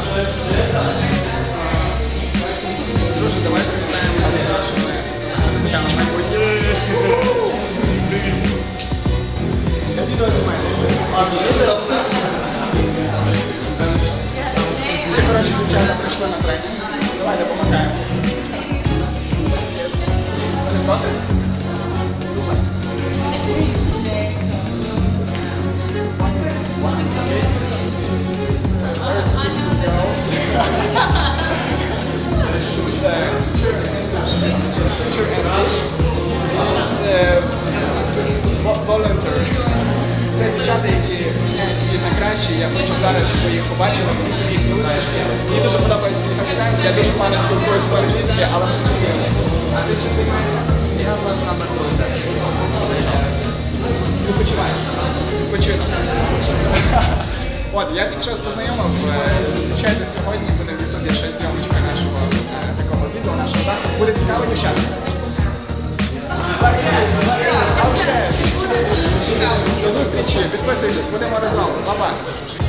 Друже, давай привітаємося з нашими глядачами майбутніми. Я відео знімаю. Ці хороші дівчата прийшли на тренінг. Давай допомагаємо. Ви не проти? Супер. Voluntary. Це дівчата, які міняють світ на краще. Я хочу зараз, щоб ви їх побачили. Це їхні усмішки. Мені дуже подобається їх акцент. Я дуже погано спілкуюсь по-англійськи, але ми чуємо. А ти чим займаєшся? Я вас номер відпочиваю. Відпочину. От, я тільки що познайомив. Зустрічайте сьогодні, буде в ютубі ще зйомочка нашого такого відео, нашого заходу. Буде цікаво, дівчата. До зустрічі, підписуйтесь, будемо разом. Па-па.